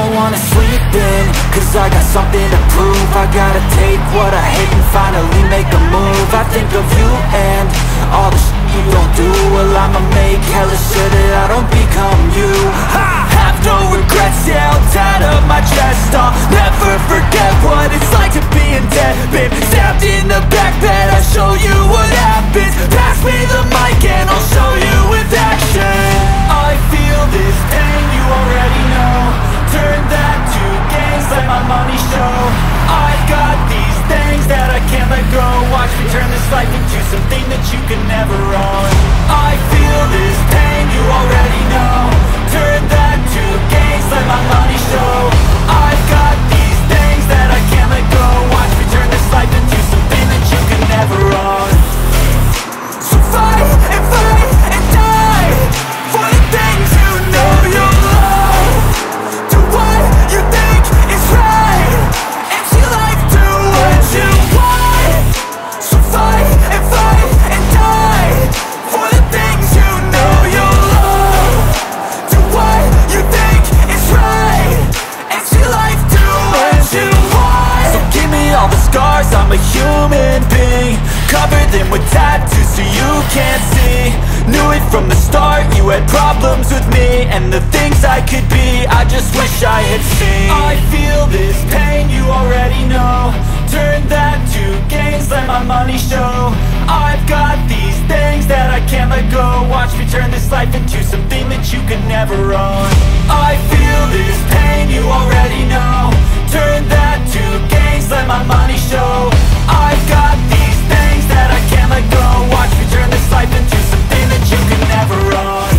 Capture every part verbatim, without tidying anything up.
don't wanna sleep in, cause I got something to prove. I gotta take what I hate and finally make a move. I think of you and all the shit you don't do. Well, I'ma make hella sure that I don't become you. I have no regrets, yeah, I'll tie up my chest. I'll never forget what it's like to be in debt. Been stabbed in the back bed, I'll show you what happens. Pass me the mic and I'll show you with action. I feel this pain, you already know. Turn that to gains, let my money show. I've got these things that I can't let go. Watch me turn this life into something that you can never own. I feel this pain, you already know. Turn that to gains, let my money show. I've got these things that I can't let go. Watch me turn this life into something that you can never own. So fight and fight and die for the things you know you love. Do what you think is right and see life do what you want. So fight and fight and die for the things you know you love. Do what you think is right and see life do what you want. So give me all the scars, I'm a human being. Cover them with tattoos so you can't see. Knew it from the start, you had problems with me and the things I could be, I just wish I had seen. I feel this pain, you already know. Turn that to gains, let my money show. I've got these things that I can't let go. Watch me turn this life into something that you can never own. I feel this pain, you already know. Turn that to gains, let my money show. I've got these things that I can't let go. Watch me turn this life into something that you can never own.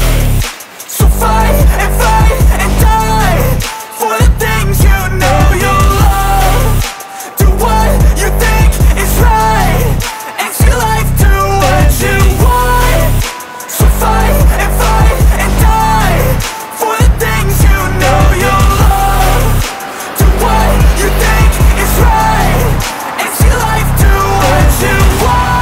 So fight and fight and die for the things you know you love. Do what you think is right and see life do what you want. So fight and fight and die for the things you know you love. Do what you think is right and see life do what you want.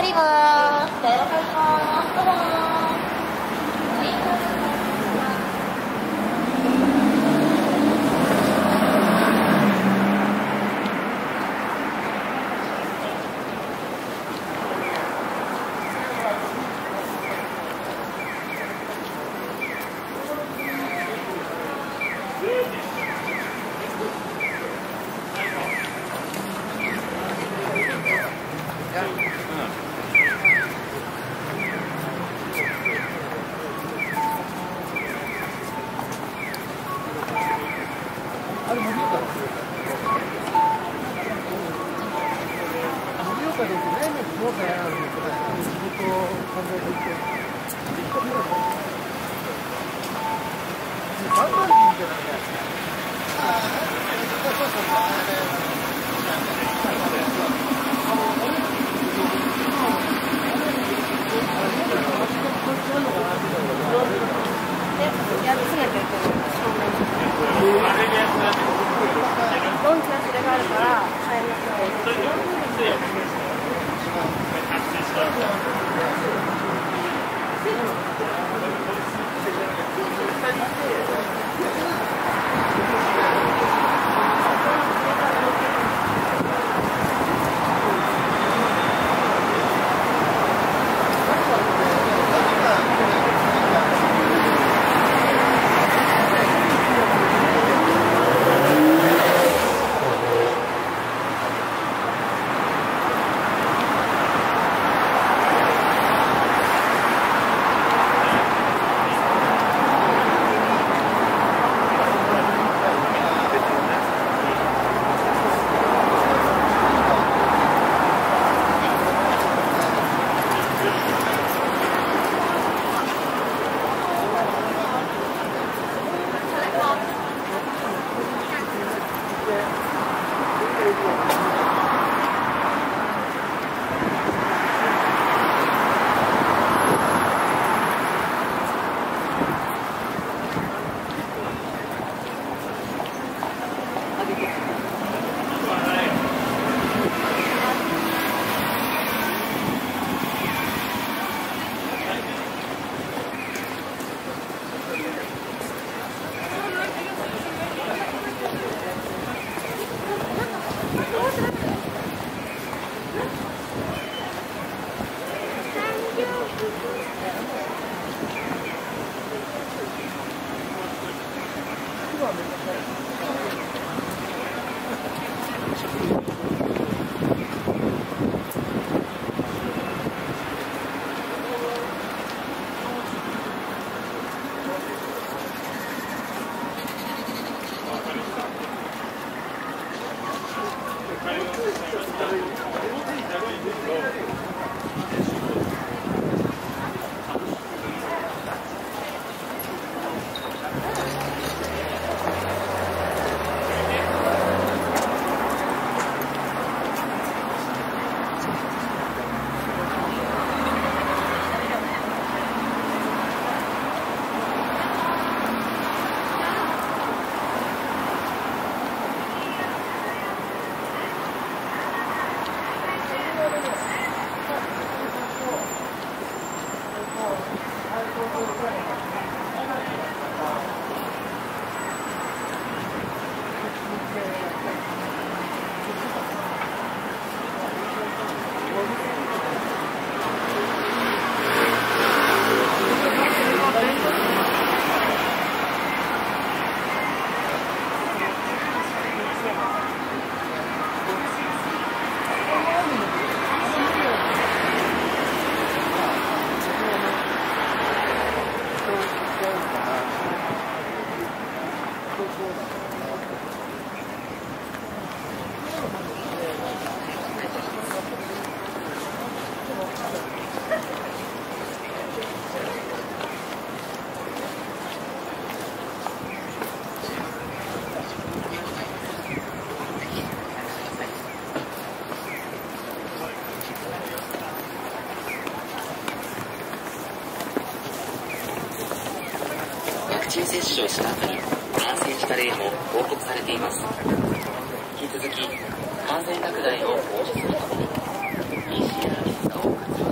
ります。電話返します。どうも。 ワクチン接種をした後に感染した例も報告されています。引き続き感染拡大を防止するために ピーシーアール 検査を活用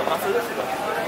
ます？